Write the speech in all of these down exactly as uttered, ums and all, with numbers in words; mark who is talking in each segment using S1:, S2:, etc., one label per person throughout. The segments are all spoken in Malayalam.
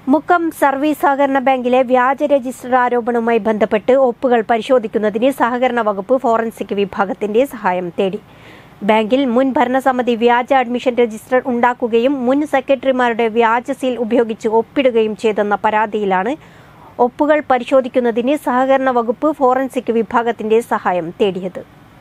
S1: മുക്കം സർവീസ് സഹകരണ ബാങ്കിലെ വ്യാജ രജിസ്റ്റർ ആരോപണവുമായി ബന്ധപ്പെട്ട് ഒപ്പുകൾ പരിശോധിക്കുന്നതിന് സഹകരണ വകുപ്പ് ഫോറൻസിക് വിഭാഗത്തിന്റെ സഹായം തേടി. ബാങ്കിൽ മുൻ ഭരണസമിതി വ്യാജ അഡ്മിഷൻ രജിസ്റ്റർ ഉണ്ടാക്കുകയും മുൻ സെക്രട്ടറിമാരുടെ വ്യാജ സീൽ ഉപയോഗിച്ച് ഒപ്പിടുകയും ചെയ്തെന്ന പരാതിയിലാണ് ഒപ്പുകൾ പരിശോധിക്കുന്നതിന് സഹകരണ വകുപ്പ് ഫോറൻസിക് വിഭാഗത്തിന്റെ സഹായം തേടിയത്.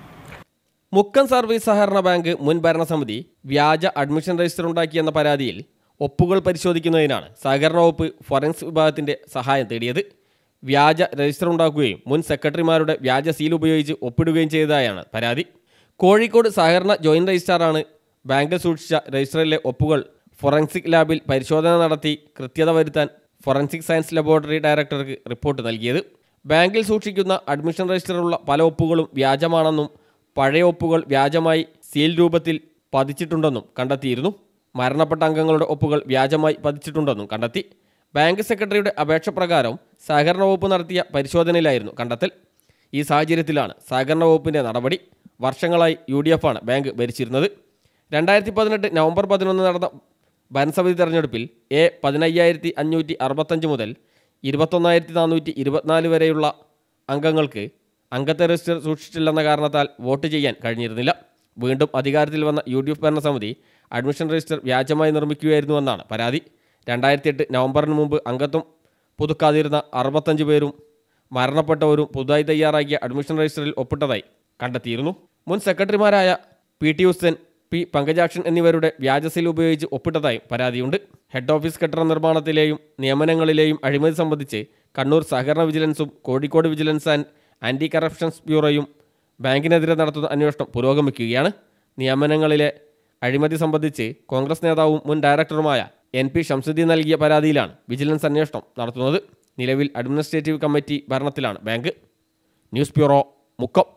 S2: മുക്കം സർവീസ് സഹകരണ ബാങ്ക് മുൻ ഭരണസമിതി വ്യാജ അഡ്മിഷൻ രജിസ്റ്റർ ഉണ്ടാക്കിയെന്ന പരാതിയിൽ ഒപ്പുകൾ പരിശോധിക്കുന്നതിനാണ് സഹകരണ വകുപ്പ് ഫോറൻസിക് വിഭാഗത്തിൻ്റെ സഹായം തേടിയത്. വ്യാജ രജിസ്റ്റർ ഉണ്ടാക്കുകയും മുൻ സെക്രട്ടറിമാരുടെ വ്യാജ സീൽ ഉപയോഗിച്ച് ഒപ്പിടുകയും ചെയ്തതായാണ് പരാതി. കോഴിക്കോട് സഹകരണ ജോയിന്റ് രജിസ്ട്രാറാണ് ബാങ്കിൽ സൂക്ഷിച്ച രജിസ്റ്ററിലെ ഒപ്പുകൾ ഫോറൻസിക് ലാബിൽ പരിശോധന നടത്തി കൃത്യത വരുത്താൻ ഫോറൻസിക് സയൻസ് ലബോറട്ടറി ഡയറക്ടർക്ക് റിപ്പോർട്ട് നൽകിയത്. ബാങ്കിൽ സൂക്ഷിക്കുന്ന അഡ്മിഷൻ രജിസ്റ്ററിലുള്ള പല ഒപ്പുകളും വ്യാജമാണെന്നും പഴയ ഒപ്പുകൾ വ്യാജമായി സീൽ രൂപത്തിൽ പതിച്ചിട്ടുണ്ടെന്നും കണ്ടെത്തിയിരുന്നു. മരണപ്പെട്ട അംഗങ്ങളുടെ ഒപ്പുകൾ വ്യാജമായി പതിച്ചിട്ടുണ്ടെന്നും കണ്ടെത്തി. ബാങ്ക് സെക്രട്ടറിയുടെ അപേക്ഷ പ്രകാരം സഹകരണ വകുപ്പ് നടത്തിയ പരിശോധനയിലായിരുന്നു കണ്ടെത്തൽ. ഈ സാഹചര്യത്തിലാണ് സഹകരണ വകുപ്പിൻ്റെ നടപടി. വർഷങ്ങളായി യു ഡി എഫ് ആണ് ബാങ്ക് ഭരിച്ചിരുന്നത്. രണ്ടായിരത്തി പതിനെട്ട് നവംബർ പതിനൊന്ന് നടന്ന ഭരണസമിതി തെരഞ്ഞെടുപ്പിൽ എ പതിനയ്യായിരത്തി അഞ്ഞൂറ്റി അറുപത്തഞ്ച് മുതൽ ഇരുപത്തൊന്നായിരത്തി നാനൂറ്റി ഇരുപത്തിനാല് വരെയുള്ള അംഗങ്ങൾക്ക് അംഗത്തെ രജിസ്റ്റർ സൂക്ഷിച്ചില്ലെന്ന കാരണത്താൽ വോട്ട് ചെയ്യാൻ കഴിഞ്ഞിരുന്നില്ല. വീണ്ടും അധികാരത്തിൽ വന്ന യു ഡി എഫ് ഭരണസമിതി അഡ്മിഷൻ രജിസ്റ്റർ വ്യാജമായി നിർമ്മിക്കുകയായിരുന്നുവെന്നാണ് പരാതി. രണ്ടായിരത്തി എട്ട് നവംബറിന് മുമ്പ് അംഗത്വം പുതുക്കാതിരുന്ന അറുപത്തഞ്ച് പേരും മരണപ്പെട്ടവരും പുതുതായി തയ്യാറാക്കിയ അഡ്മിഷൻ രജിസ്റ്ററിൽ ഒപ്പിട്ടതായി കണ്ടെത്തിയിരുന്നു. മുൻ സെക്രട്ടറിമാരായ P T Hussain, P Pankajakshan എന്നിവരുടെ വ്യാജസീൽ ഉപയോഗിച്ച് ഒപ്പിട്ടതായും പരാതിയുണ്ട്. ഹെഡ് ഓഫീസ് കെട്ടിട നിർമ്മാണത്തിലെയും നിയമനങ്ങളിലെയും അഴിമതി സംബന്ധിച്ച് കണ്ണൂർ സഹകരണ വിജിലൻസും Kozhikode vigilance and anti corruptions ബ്യൂറോയും ബാങ്കിനെതിരെ നടത്തുന്ന അന്വേഷണം പുരോഗമിക്കുകയാണ്. നിയമനങ്ങളിലെ അഴിമതി സംബന്ധിച്ച് കോൺഗ്രസ് നേതാവും മുൻ ഡയറക്ടറുമായ എൻ പി ഷംസുദ്ദീൻ നൽകിയ പരാതിയിലാണ് വിജിലൻസ് അന്വേഷണം നടത്തുന്നത്. നിലവിൽ അഡ്മിനിസ്ട്രേറ്റീവ് കമ്മിറ്റി ഭരണത്തിലാണ് ബാങ്ക്. News bureau, Mukkam.